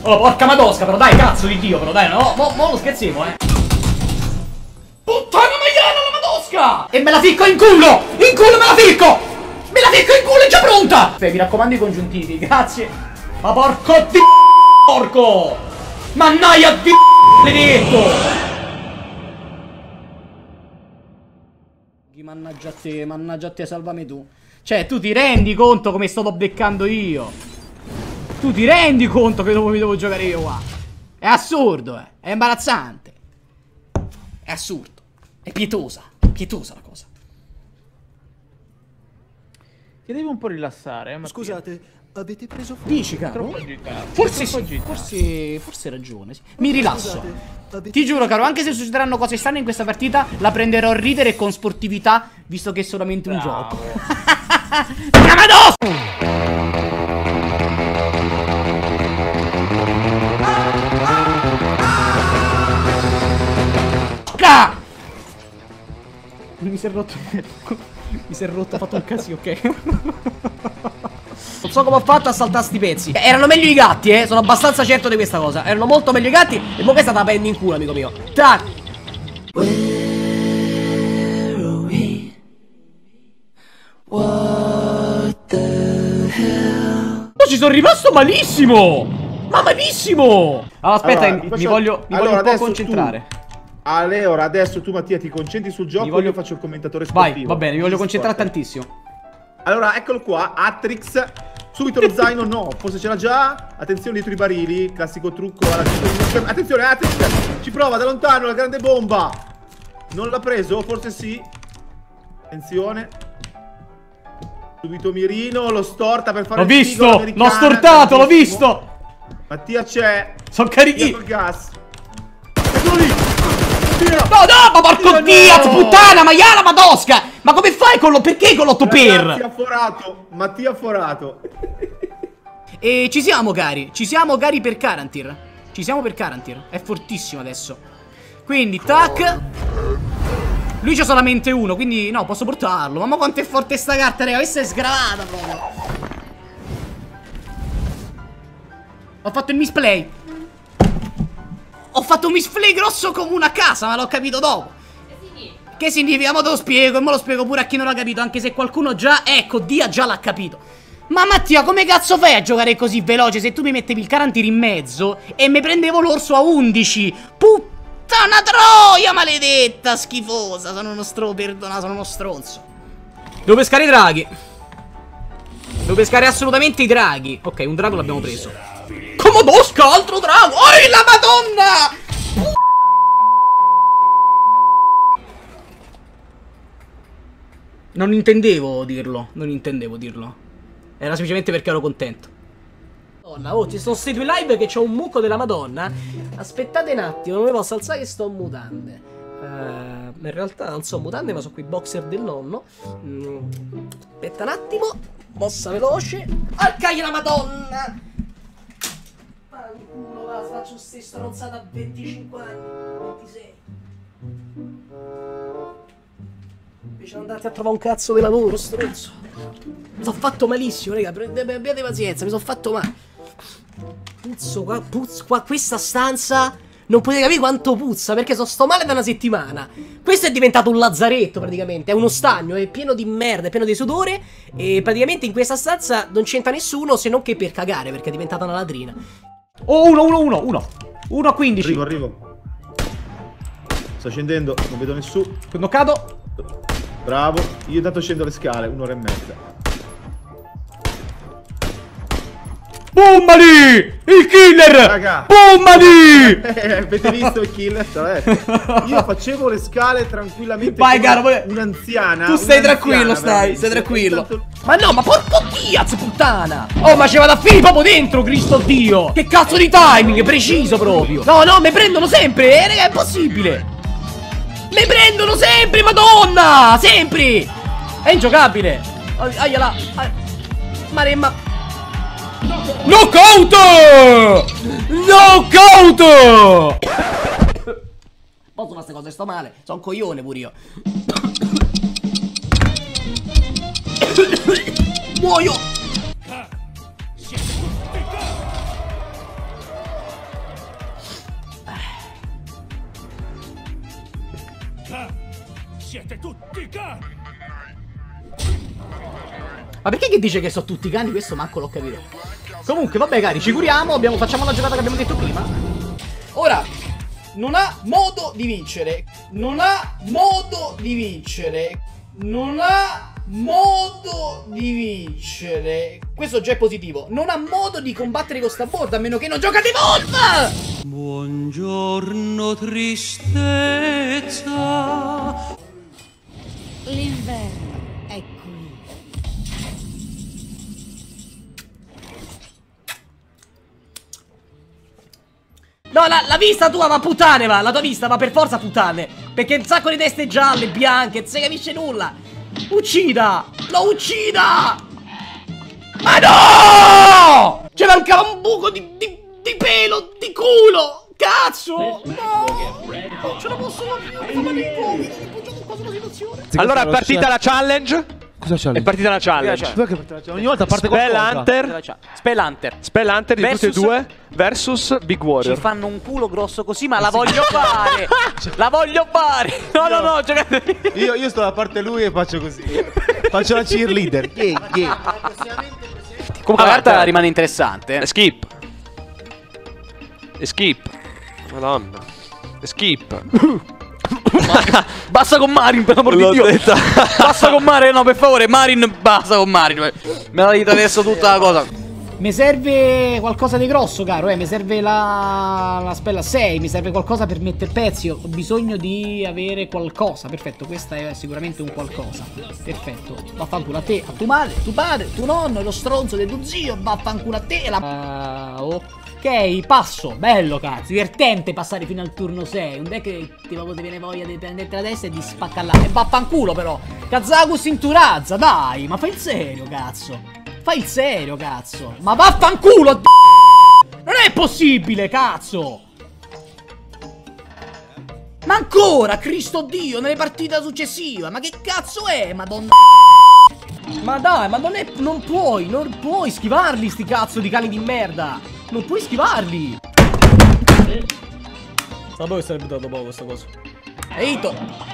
Oh, porca madosca, però dai, cazzo di Dio, però dai, no, mo lo scherziamo, Puttana maiala la madosca! E me la ficco in culo! In culo me la ficco! Me la ficco in culo, è già pronta! Mi raccomando i congiuntivi, grazie. Ma porco di porco! Mannaia di maledetto! Mannaggia a te, salvami tu. Cioè, tu ti rendi conto come sto beccando io? Tu ti rendi conto che dopo mi devo giocare io qua? È assurdo, è imbarazzante. È assurdo. È pietosa la cosa. Ti devi un po' rilassare, Mattia. Scusate, avete preso fuoco? Dici, caro? Troppo agitato. Forse Troppo sì, agitato. forse hai ragione, sì. Mi rilasso. Scusate, avete Ti giuro, caro, anche se succederanno cose strane in questa partita, la prenderò a ridere e con sportività, visto che è solamente un gioco. Mi si è rotto. Mi si è rotto, ha fatto un casino, ok? Non so come ho fatto a saltare sti pezzi. Erano meglio i gatti, sono abbastanza certo di questa cosa. Erano molto meglio i gatti. E mo' questa te la prendi in culo, amico mio. Tac. Oh, ci sono rimasto malissimo. Ma malissimo. Allora, aspetta, Allora, mi voglio un po' concentrare. Allora, adesso tu Mattia ti concentri sul gioco e io faccio il commentatore sportivo. Vai, va bene, mi voglio concentrare tantissimo. Allora, eccolo qua, Atrix. Subito lo zaino, no, forse ce l'ha già. Attenzione dietro i barili, classico trucco. Attenzione, Atrix, ci prova da lontano la grande bomba. Non l'ha preso, forse sì. Attenzione. Subito mirino, lo storta per fare L'ho il visto, l'ho stortato, l'ho visto. Mattia c'è. Sono carichi. Via col gas. Eccolo lì. No, ma porco Diaz, puttana, maiala madosca! Ma come fai con lo... Perché con l'8 per? Mattia Forato. E ci siamo, cari per Carantir. Ci siamo per Carantir. È fortissimo adesso. Quindi, tac. Lui c'ha solamente uno, quindi no, posso portarlo. Mamma quanto è forte sta carta, raga. Questa è sgravata proprio. Ho fatto il misplay. Ho fatto un misplay grosso come una casa, ma l'ho capito dopo. Che significa? Mo te lo spiego, e me lo spiego pure a chi non l'ha capito, anche se qualcuno già, ecco, Dia già l'ha capito. Ma Mattia, come cazzo fai a giocare così veloce se tu mi mettevi il Carantir in mezzo e mi prendevo l'orso a 11? Puttana troia, maledetta, schifosa. Sono uno perdona, sono uno stronzo. Devo pescare i draghi. Devo pescare assolutamente i draghi. Ok, un drago l'abbiamo preso. Comodosca, altro drago! Oh, la madonna! Non intendevo dirlo. Era semplicemente perché ero contento. Madonna, oh, ci sono questi due live che c'ho un mucco della madonna. Aspettate un attimo, non mi posso alzare che sto in mutande. In realtà non so mutande, ma sono quei boxer del nonno. Aspetta un attimo. Mossa veloce. Arcaglia la madonna! Fanculo, va, faccio questa stronzata a 25 anni, 26. Invece andate a trovare un cazzo di lavoro, stronzo. Mi sono fatto malissimo, raga, abbiate pazienza, mi sono fatto male. Puzzo qua, questa stanza non potete capire quanto puzza, perché sto male da una settimana. Questo è diventato un lazzaretto praticamente, è uno stagno, è pieno di merda, è pieno di sudore. E praticamente in questa stanza non c'entra nessuno se non che per cagare, perché è diventata una latrina. Oh, 1 a 15. Arrivo. Sto scendendo, non vedo nessuno. Knoccato. Bravo. Io intanto scendo le scale, 1 ora e mezza. Bombali! Il killer! Raga. Bombali! Avete visto il killer? Io facevo le scale tranquillamente. Vai, caro, un'anziana. Tu stai tranquillo, stai tranquillo. Tanto... Ma no, ma porco Diaz, puttana! Oh, ma ci vado a finire proprio dentro, Cristo Dio! Che cazzo di timing, preciso proprio! No, mi prendono sempre, raga, è impossibile! Mi prendono sempre, madonna! Sempre! È ingiocabile! Aiala! Maremma! Knockout! Knockout! Posso fare queste cose, sto male. Sono un coglione pure io. Muoio! Ma perché che dice che sono tutti cani? Questo manco l'ho capito. Comunque, vabbè, cari, ci curiamo. Facciamo la giocata che abbiamo detto prima. Ora, non ha modo di vincere. Non ha modo di vincere. Non ha modo di vincere. Questo già è positivo. Non ha modo di combattere con sta board, a meno che non gioca di Wolf. Buongiorno tristezza. L'inverno è qui. No, la vista tua va a puttane, va. La tua vista va per forza a puttane. Perché un sacco di teste gialle, bianche, non si capisce nulla. Uccida! Lo uccida! Ma no! Ci mancava un buco di pelo, di culo! Cazzo! No! Non ce la posso più! Mi fa male il cuore! Mi appoggiato qua sulla situazione! Allora è partita la challenge. Cosa c'è? È partita la challenge. Ogni volta parte qualcosa. Spell Hunter di tutte e due versus Big Warrior. Ci fanno un culo grosso così, ma la voglio fare! La voglio fare! No, giocate! Io sto da parte lui e faccio così. Faccio la cheerleader. Comunque la carta rimane interessante. Skip. Skip. Madonna. Skip. Basta con Marin, per l'amor di Dio. Basta con Marin, no, per favore. Marin, basta con Marin. Me la dite adesso tutta la cosa. Mi serve qualcosa di grosso, caro. Mi serve la spella 6. Mi serve qualcosa per mettere pezzi. Ho bisogno di avere qualcosa. Perfetto, questa è sicuramente un qualcosa. Perfetto. Vaffanculo a te, a tuo padre, tuo nonno e lo stronzo del tuo zio. Vaffanculo a te. Ok, passo. Bello, cazzo. Divertente passare fino al turno 6. Un deck che ti viene voglia di prenderti la testa e di spaccallare. E vaffanculo, però. Kazakus in Turazza, dai. Ma fai il serio, cazzo. Fai il serio, cazzo. Ma vaffanculo. Non è possibile, cazzo. Ma ancora, Cristo Dio, nelle partite successive. Ma che cazzo è, madonna? Ma dai, ma non puoi schivarli sti cazzo di cani di merda. Non puoi schivarli. Sapevo che sarebbe dato poco questa cosa. Eito.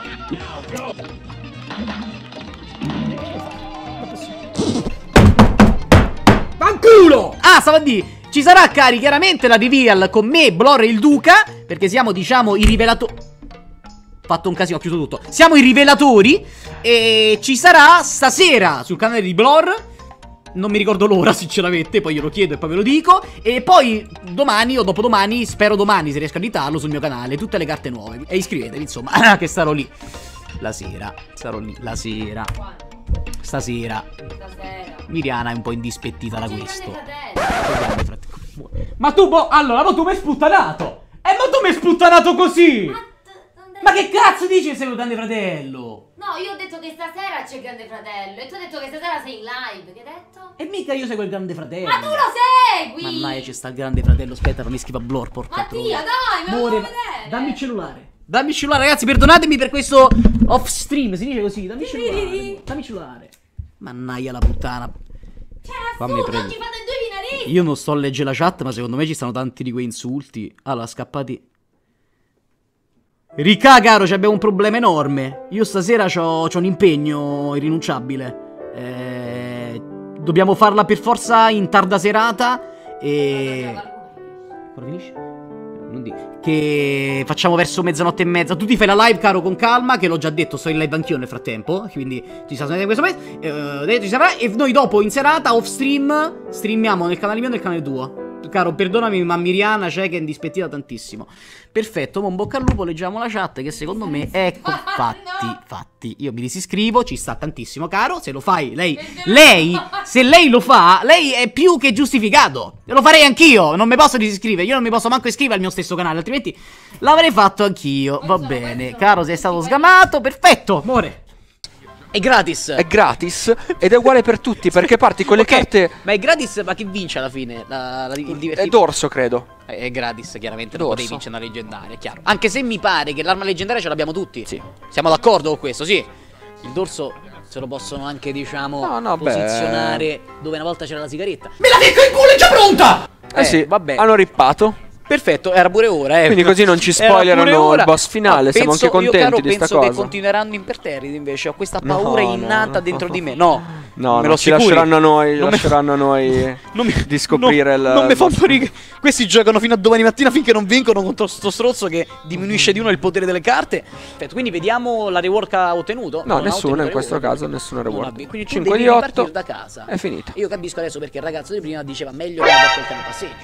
Fanculo. Ah, stavo a dire. Ci sarà, cari, chiaramente la reveal con me, Blor e il Duca. Perché siamo, diciamo, i rivelatori. Fatto un casino, ho chiuso tutto. Siamo i rivelatori. E ci sarà stasera sul canale di Blor. Non mi ricordo l'ora, sinceramente. Poi glielo chiedo e poi ve lo dico. E poi domani o dopodomani, spero domani se riesco a editarlo sul mio canale, tutte le carte nuove. E iscrivetevi, insomma, che sarò lì la sera. Sarò lì la sera. Stasera Miriana è un po' indispettita da questo. Ma tu, allora, ma tu mi hai sputtanato. Ma tu mi hai sputtanato così. Ma che cazzo dici che sei un grande fratello? No, io ho detto che stasera c'è il grande fratello. E tu hai detto che stasera sei in live. Che hai detto? E mica io seguo il grande fratello. Ma tu lo segui! Mamma, c'è sta il grande fratello. Aspetta, fammi schifo a Blor, porca Mattia, dai, me lo devo vedere. Dammi il cellulare. Dammi il cellulare, ragazzi, perdonatemi per questo off stream, si dice così. Dammi il cellulare. Dammi il cellulare. Mannaia la puttana. Cioè, assurdo, ci fate due finalisti. Io non sto a leggere la chat, ma secondo me ci stanno tanti di quei insulti. Allora, scappati. Ricà, caro, abbiamo un problema enorme. Io stasera c'ho un impegno irrinunciabile. Dobbiamo farla per forza in tarda serata. E... Quando finisce? Non dico. Che facciamo verso mezzanotte e mezza. Tu ti fai la live, caro, con calma. Che l'ho già detto, sto in live anch'io nel frattempo. Quindi ci sta in questo mese. E noi dopo in serata, off stream, streamiamo nel canale mio e nel canale tuo. Caro, perdonami, ma Miriana c'è che è indispettita tantissimo. Perfetto, mo' in bocca al lupo, leggiamo la chat che secondo me, ecco, fatti. Io mi disiscrivo, ci sta tantissimo, caro. Se lo fai, se lei lo fa, lei è più che giustificato. Lo farei anch'io, non mi posso disiscrivere. Io non mi posso manco iscrivere al mio stesso canale, altrimenti l'avrei fatto anch'io. Va bene, caro, sei stato sgamato, perfetto, amore. È gratis. È gratis ed è uguale per tutti perché parti con le carte. Ma è gratis, ma chi vince alla fine? Il divertimento? È dorso, credo. È gratis, chiaramente. Non potevi vincere una leggendaria, è chiaro. Anche se mi pare che l'arma leggendaria ce l'abbiamo tutti. Sì. Siamo d'accordo con questo, sì. Il dorso se lo possono anche, diciamo, posizionare dove una volta c'era la sigaretta. Me la ficco in culo, è già pronta! Sì, vabbè. Hanno rippato. Perfetto, era pure ora, Quindi così non ci spoilerano il boss finale, siamo anche contenti di sta cosa. Penso che continueranno imperterriti invece, ho questa paura innata dentro di me. No, No, Me no, lo ci assicuri? lasceranno a noi, Non mi- lasceranno a noi Non mi- di scoprire il... Non mi fa morire. Questi giocano fino a domani mattina finché non vincono contro sto stronzo che diminuisce di uno il potere delle carte. Perfetto, quindi vediamo la rework ha ottenuto. No, Non ha nessuna ottenuto in questo rework. caso, nessuna Non reward. ha- Quindi tu 5 devi di 8 ripartire da casa. è finita. Io capisco adesso perché il ragazzo di prima diceva meglio che vada col cane passeggio.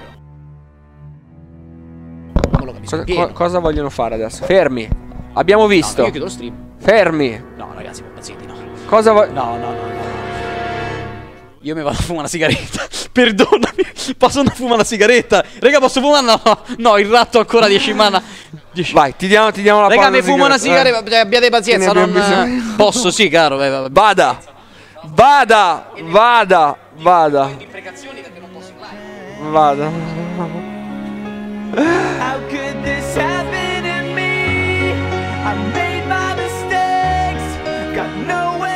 Non lo capisco. pieno. Cosa vogliono fare adesso? Fermi. Abbiamo No, visto. io chiudo lo stream. Fermi. No, ragazzi, zitti, no. Cosa vuoi... No, no, no, no. Io mi vado a fumare una sigaretta. Perdonami. Posso andare a fumare una sigaretta? Raga, posso fumare? No, no, il ratto ancora 10 mana. Vai, ti diamo la Raga, pausa mi fumo una sigaretta. Cioè, abbiate pazienza, Ne non. abbiamo bisogno. Posso, sì, caro. Vada. Vada. Vada. Vada. Vada. How could this happen to me? I made my mistakes, got nowhere